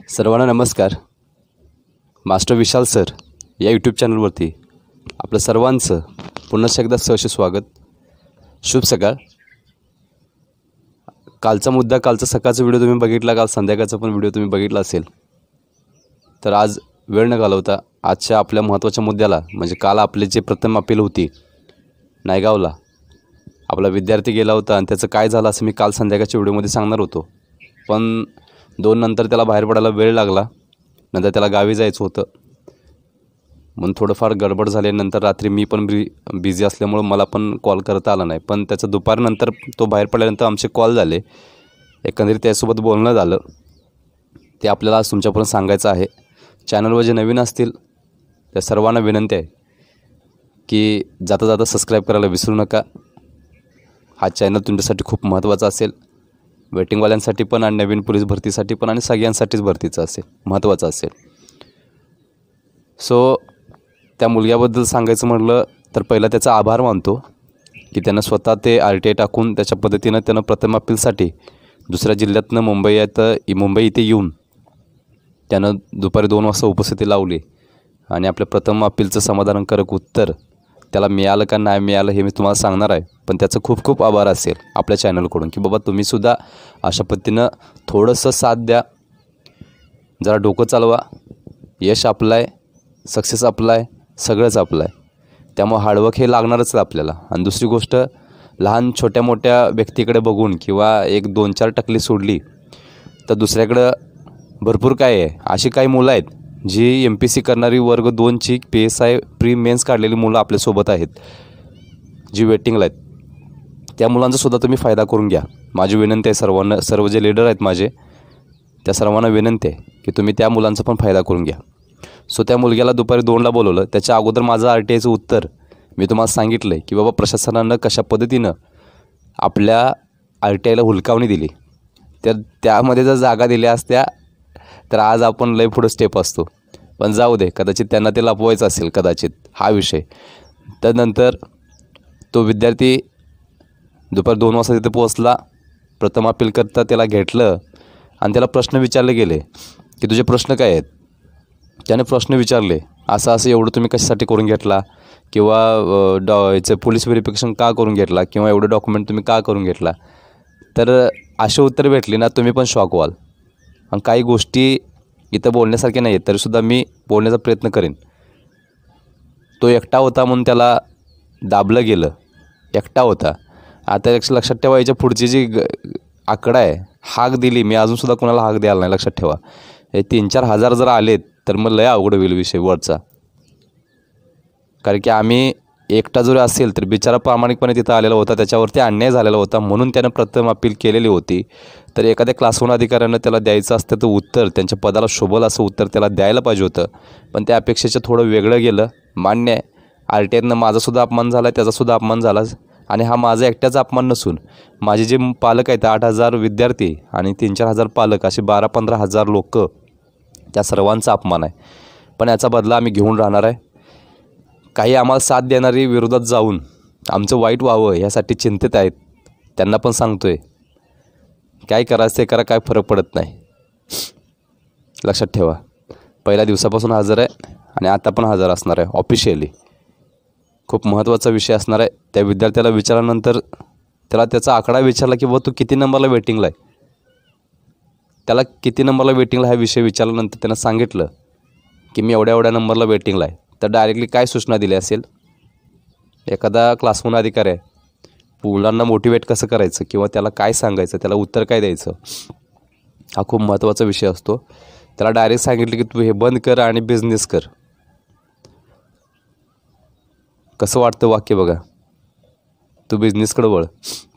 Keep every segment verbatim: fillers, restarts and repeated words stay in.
सर्वांना नमस्कार. Master Vishal sir या यूट्यूब चॅनलवरती आपलं सर्वांचं पुन्हा एकदा सहर्ष स्वागत. शुभ सकाळ. कालचा मुद्दा, कालचा सकाळचा व्हिडिओ तुम्ही बघितला, काल संध्याकाळचा पण व्हिडिओ तुम्ही बघितला असेल. तर आज वेळ न घालवता आजच्या आपल्या महत्त्वाच्या मुद्द्याला, म्हणजे काल आपले जे प्रथम अपील होती नायगावला, आपला विद्यार्थी गेला होता आणि त्याचं काय झालं असं मी काल संध्याकाळच्या व्हिडिओमध्ये सांगणार होतो. पण दोन नंतर त्याला बाहेर पडायला वेळ लागला. नंतर त्याला गावी जायचं होतं म्हणून थोडंफार गडबड झाली. नंतर रात्री मी पण बि बिझी असल्यामुळं मला पण कॉल करता आला नाही. पण त्याचं दुपारनंतर तो बाहेर पडल्यानंतर आमचे कॉल झाले, एकंदरीत त्यासोबत बोलणं झालं. ते आपल्याला आज तुमच्यापर्यंत सांगायचं आहे. चॅनलवर जे नवीन असतील त्या सर्वांना विनंती आहे की जाता जाता सबस्क्राईब करायला विसरू नका. हा चॅनल तुमच्यासाठी खूप महत्त्वाचा असेल, वेटिंगवाल्यांसाठी पण आणि नवीन पोलीस भरतीसाठी पण आणि सगळ्यांसाठीच भरतीचं असेल, महत्त्वाचं असेल. सो त्या मुलग्याबद्दल सांगायचं म्हटलं तर पहिला त्याचा आभार मानतो की त्यानं स्वतः ते आर टी आय टाकून त्याच्या पद्धतीनं त्यानं प्रथम अपीलसाठी दुसऱ्या जिल्ह्यातनं मुंबई येतं मुंबई इथे येऊन त्यानं दुपारी दोन वाजता उपस्थिती लावली आणि आपल्या प्रथम अपीलचं समाधानकारक उत्तर त्याला मिळालं का नाही मिळालं हे मी तुम्हाला सांगणार आहे. पण त्याचं खूप खूप आभार असेल आपल्या चॅनलकडून की बाबा तुम्हीसुद्धा अशा पद्धतीनं थोडंसं साथ द्या, जरा डोकं चालवा. यश आपलं आहे, सक्सेस आपला आहे, सगळंच आपलं आहे. त्यामुळे हार्डवर्क हे लागणारच आहे आपल्याला. आणि दुसरी गोष्ट, लहान छोट्या मोठ्या व्यक्तीकडे बघून किंवा एक दोन चार टकली सोडली तर दुसऱ्याकडं भरपूर काय आहे. अशी काही मुलं आहेत जी एम पी सी करणारी वर्ग दोनची P S I pre mains काढलेली मुलं आपल्यासोबत आहेत, जी वेटिंगला आहेत. त्या मुलांचासुद्धा तुम्ही फायदा करून घ्या. माझी विनंती आहे सर्वांना, सर्व जे लीडर आहेत माझे त्या सर्वांना विनंती आहे की तुम्ही त्या मुलांचा पण फायदा करून घ्या. सो त्या मुलग्याला दुपारी दोनला बोलवलं. त्याच्या अगोदर माझं आर टी आयचं उत्तर मी तुम्हाला सांगितलं आहे की बाबा प्रशासनानं कशा पद्धतीनं आपल्या आर टी आयला हुलकावणी दिली. तर त्यामध्ये जर जागा दिल्या असत्या तर आज आपण लय पुढं स्टेप असतो. पण जाऊ दे, कदाचित त्यांना ते लपवायचं असेल कदाचित हा विषय. त्यानंतर तो विद्यार्थी दुपारी दोन वाजता तिथे पोहोचला. प्रथम अपील करता त्याला घेतलं आणि त्याला प्रश्न विचारले गेले की तुझे प्रश्न काय आहेत. त्याने प्रश्न विचारले, असं असं एवढं तुम्ही कशासाठी करून घेतला, किंवा डॉ याचं पोलीस व्हेरिफिकेशन का करून घेतला, किंवा एवढे डॉक्युमेंट तुम्ही का करून घेतला. तर असे उत्तर भेटले ना तुम्ही पण शॉक व्हाल. आणि काही गोष्टी इथं बोलण्यासारख्या नाही आहेत तरीसुद्धा मी बोलण्याचा प्रयत्न करेन. तो एकटा होता म्हणून त्याला दाबलं गेलं, एकटा होता. आता लक्ष लक्षात ठेवा, याच्या पुढची जी ग आकडा आहे, हाक दिली, मी अजूनसुद्धा कोणाला हाक द्यायला नाही, लक्षात ठेवा. हे तीन चार हजार जर आलेत तर मग लय अवघड होईल विषय वरचा. कारण की आम्ही एकटा जरी असेल तर बिचारा प्रामाणिकपणे तिथं आलेला होता, त्याच्यावरती अन्याय झालेला होता म्हणून त्यानं प्रथम अपील केलेली होती. तर एखाद्या क्लास वन अधिकाऱ्यानं त्याला द्यायचं असतं तर उत्तर, त्यांच्या पदाला शोभल असं उत्तर त्याला द्यायला पाहिजे होतं. पण त्या अपेक्षेचं थोडं वेगळं गेलं. मान्य आहे, आर टी आयनं माझासुद्धा अपमान झाला, त्याचासुद्धा अपमान झाला. आणि हा माझा एकट्याचा अपमान नसून माझे जे पालक आहेत, आठ हजार विद्यार्थी आणि तीन चार हजार पालक, असे बारा पंधरा हजार लोक, त्या सर्वांचा अपमान आहे. पण याचा बदला आम्ही घेऊन राहणार आहे. काही आम्हाला साथ देणारी विरोधात जाऊन आमचं वाईट व्हावं यासाठी चिंतित आहेत, त्यांना पण सांगतो आहे काय करायचं ते करा, काय फरक पडत नाही. लक्षात ठेवा, पहिल्या दिवसापासून हजर आहे आणि आता पण हजर असणार आहे ऑफिशियली. खूप महत्त्वाचा विषय असणार आहे. त्या विद्यार्थ्याला विचारल्यानंतर त्याला त्याचा आकडा विचारला की बाबा तू किती नंबरला वेटिंगला आहे. त्याला किती नंबरला वेटिंगला हा विषय विचारल्यानंतर त्यानं सांगितलं की मी एवढ्या एवढ्या नंबरला वेटिंगला आहे. तर डायरेक्टली काय सूचना दिली असेल, एखादा क्लास वन अधिकारी आहे, मुलांना मोटिवेट कसं करायचं किंवा त्याला काय सांगायचं, त्याला उत्तर काय द्यायचं, हा खूप महत्त्वाचा विषय असतो. त्याला डायरेक्ट सांगितलं की तू हे बंद कर आणि बिझनेस कर. कसं वाटतं वाक्य बघा, तू बिझनेसकडं वळ.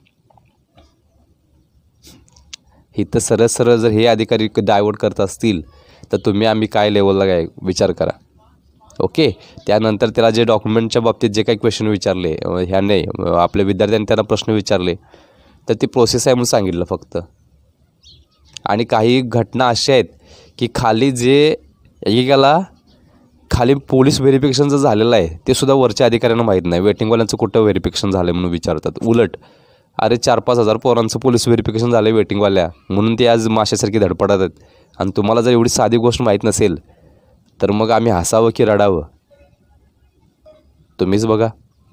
इथं सरळ सरळ जर हे अधिकारी डायवर्ट करत असतील तर तुम्ही आम्ही काय लेवलला काय विचार करा. ओके. त्यानंतर त्याला जे डॉक्युमेंटच्या बाबतीत जे काही क्वेश्चन विचारले ह्याने, आपल्या विद्यार्थ्यांनी त्यांना प्रश्न विचारले, तर ती प्रोसेस आहे म्हणून सांगितलं फक्त. आणि काही घटना अशा आहेत की खाली जे एकेकाला खाली पोलीस व्हेरिफिकेशनचं झालेलं आहे ते सुद्धा वरच्या अधिकाऱ्यांना माहीत नाही. वेटिंगवाल्यांचं कुठं व्हेरिफिकेशन झालं म्हणून विचारतात. उलट अरे चार पाच हजार पोरांचं पोलीस व्हेरिफिकेशन झालं वेटिंगवाल्या म्हणून ते आज माशासारखी धडपडत आहेत आणि तुम्हाला जर एवढी साधी गोष्ट माहीत नसेल तर मग आम्ही हसावं की रडावं तुम्हीच बघा.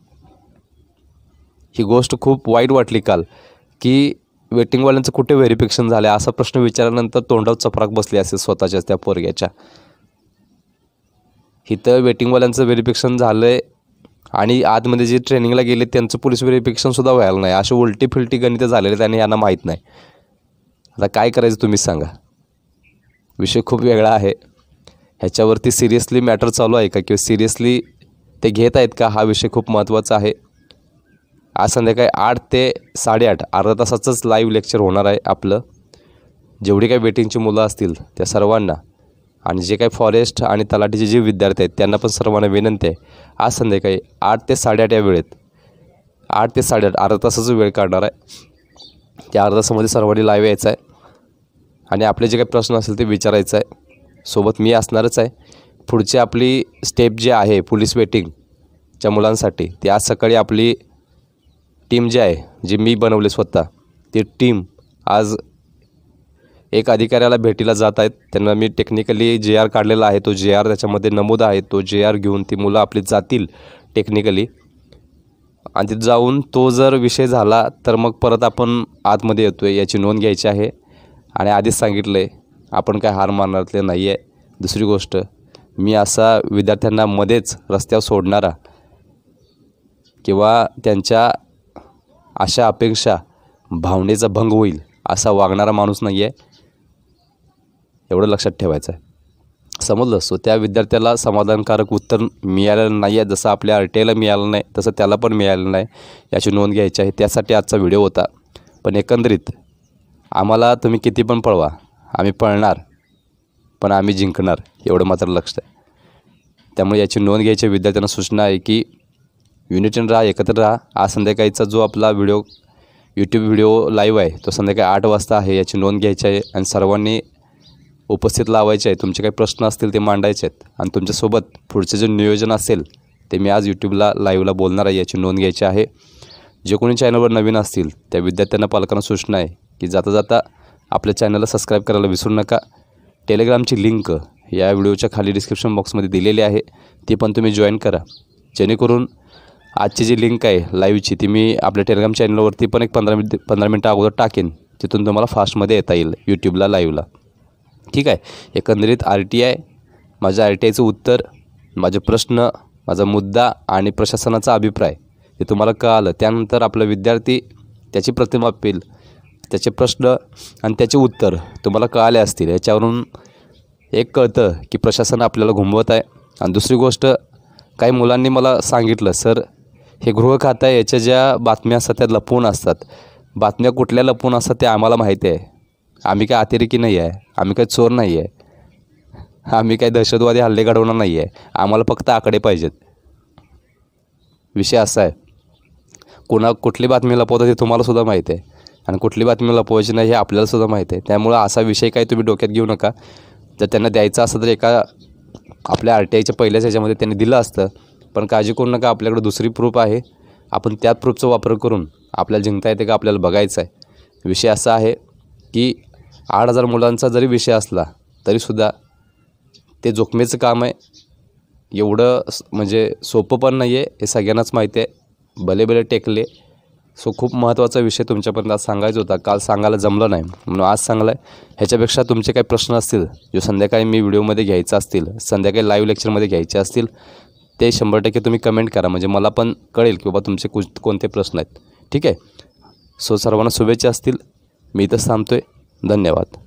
ही गोष्ट खूप वाईट वाटली काल की वेटिंगवाल्यांचं कुठे व्हेरिफिकेशन झालं असा प्रश्न विचारल्यानंतर तोंडावर चपराक बसली असेल स्वतःच्याच त्या पोरग्याच्या. इथं वेटिंगवाल्यांचं व्हेरिफिकेशन झालं आहे आणि आतमध्ये जे ट्रेनिंगला गेले त्यांचं पोलीस व्हेरिफिकेशनसुद्धा व्हायला नाही. असे उलटी फिलटी गणितं झालेले त्यांनी यांना माहीत नाही. आता काय करायचं तुम्हीच सांगा. विषय खूप वेगळा आहे. ह्याच्यावरती सिरियसली मॅटर चालू आहे का किंवा सिरियसली ते घेत आहेत का हा विषय खूप महत्त्वाचा आहे. आज संध्याकाळी आठ ते साडेआठ अर्धा तासाचंच लाईव्ह लेक्चर होणार आहे आपलं. जेवढी काही वेटिंगची मुलं असतील त्या सर्वांना आणि जे काही फॉरेस्ट आणि तलाठीचे जे विद्यार्थी आहेत त्यांना पण सर्वांना विनंती आहे आज संध्याकाळी आठ ते साडेआठ या वेळेत आठ ते साडेआठ अर्धा तासाचा वेळ काढणार आहे. त्या अर्धा तासामध्ये सर्वांनी लाईव्ह यायचं आहे आणि आपले जे काही प्रश्न असेल ते विचारायचं आहे. सोबत मी असणारच आहे. पुढची आपली स्टेप जी आहे पोलीस वेटिंगच्या मुलांसाठी ती आज सकाळी आपली टीम जी आहे जी मी बनवली स्वतः ती टीम आज एक अधिकाऱ्याला भेटीला जात आहेत. त्यांना मी टेक्निकली जे आर काढलेला आहे तो जे आर त्याच्यामध्ये नमूद आहे. तो जे आर घेऊन ती मुलं आपली जातील टेक्निकली आणि तिथं जाऊन तो जर विषय झाला तर मग परत आपण आतमध्ये येतो आहे याची नोंद घ्यायची आहे. आणि आधीच सांगितलं आहे आपण काय हार मानणारले नाही आहे. दुसरी गोष्ट मी असा विद्यार्थ्यांना मध्येच रस्त्यावर सोडणारा किंवा त्यांच्या अशा अपेक्षा भावनेचा भंग होईल असा वागणारा माणूस नाही आहे. एवढं लक्षात ठेवायचं आहे. समजलं. सो त्या विद्यार्थ्याला समाधानकारक उत्तर मिळालेलं नाही आहे. जसं आपल्या आर टी आयला मिळालं नाही तसं त्याला पण मिळालं नाही. याची नोंद घ्यायची आहे. त्यासाठी आजचा व्हिडिओ होता. पण एकंदरीत आम्हाला तुम्ही किती पण पळवा आम्ही पळणार पण आम्ही जिंकणार एवढं मात्र लक्षात आहे. त्यामुळे याची नोंद घ्यायची विद्यार्थ्यांना सूचना आहे की युनिटीन राहा एकत्र राहा. आज संध्याकाळीचा जो आपला व्हिडिओ यूट्यूब व्हिडिओ लाईव्ह आहे तो संध्याकाळी आठ वाजता आहे. याची नोंद घ्यायची आहे आणि सर्वांनी उपस्थित लावायचे आहे. तुमचे काही प्रश्न असतील ते मांडायचे आहेत आणि तुमच्यासोबत पुढचं जे नियोजन असेल ते मी आज यूट्यूबला लाईव्हला बोलणार आहे. याची नोंद घ्यायची आहे. जे कोणी चॅनलवर नवीन असतील त्या विद्यार्थ्यांना पालकांना सूचना आहे की जाता जाता आपल्या चॅनलला सबस्क्राईब करायला विसरू नका. टेलिग्रामची लिंक या व्हिडिओच्या खाली डिस्क्रिप्शन बॉक्समध्ये दिलेली आहे. ती पण तुम्ही जॉईन करा जेणेकरून आजची जी लिंक आहे लाईव्हची ती मी आपल्या टेलिग्राम चॅनलवरती पण एक पंधरा मिनिट पंधरा मिनटं अगोदर टाकेन. तिथून तुम्हाला फास्टमध्ये येता येईल यूट्यूबला लाईव्हला. ठीक आहे. एकंदरीत आर टी आय माझ्या आर टी आयचं उत्तर माझे प्रश्न माझा मुद्दा आणि प्रशासनाचा अभिप्राय हे तुम्हाला कळालं. त्यानंतर आपला विद्यार्थी त्याची प्रतिमा पेल त्याचे प्रश्न आणि त्याचे उत्तर तुम्हाला कळाले असतील. याच्यावरून एक कळतं की प्रशासन आपल्याला घुमवत आहे. आणि दुसरी गोष्ट काही मुलांनी मला सांगितलं सर हे गृह खातं आहे याच्या ज्या बातम्या असतात त्या लपवून असतात. बातम्या कुठल्या लपवून असतात ते आम्हाला माहिती आहे. आम्ही काय अतिरेकी नाही आहे. आम्ही काय चोर नाही आहे. आम्ही काय दहशतवादी हल्ले घडवणार नाही आहे. आम्हाला फक्त आकडे पाहिजेत. विषय असा आहे कोणा कुठली बातमी लपवतात हे तुम्हालासुद्धा माहीत आहे आणि कुठली बातमी लपवायची नाही हे आपल्यालासुद्धा माहीत आहे. त्यामुळं असा विषय काही तुम्ही डोक्यात घेऊ नका. जर त्यांना द्यायचं असं तर एका आपल्या आर टी आयच्या पहिल्याच ह्याच्यामध्ये त्यांनी दिलं असतं. पण काळजी करू नका. आपल्याकडे दुसरी प्रूफ आहे. आपण त्या प्रूफचा वापर करून आपल्याला जिंकता येते का आपल्याला बघायचं आहे. विषय असा आहे की आठ हजार मुलांचा जरी विषय असला तरीसुद्धा ते जोखमीचं काम आहे. एवढं म्हणजे सोपं पण नाही आहे हे सगळ्यांनाच माहिती आहे. भले भले टेकले. सो खूप महत्त्वाचा विषय तुमच्यापर्यंत आज सांगायचा होता. काल सांगायला जमलं नाही म्हणून आज सांगला आहे. ह्याच्यापेक्षा तुमचे काही प्रश्न असतील जो संध्याकाळी मी व्हिडिओमध्ये घ्यायचा असतील संध्याकाळी लाईव्ह लेक्चरमध्ये घ्यायचे असतील ते शंभर टक्के तुम्ही कमेंट करा म्हणजे मला पण कळेल की बाबा तुमचे कुछ कोणते प्रश्न आहेत. ठीक आहे. सो सर्वांना शुभेच्छा असतील. मी इथंच थांबतो आहे. धन्यवाद.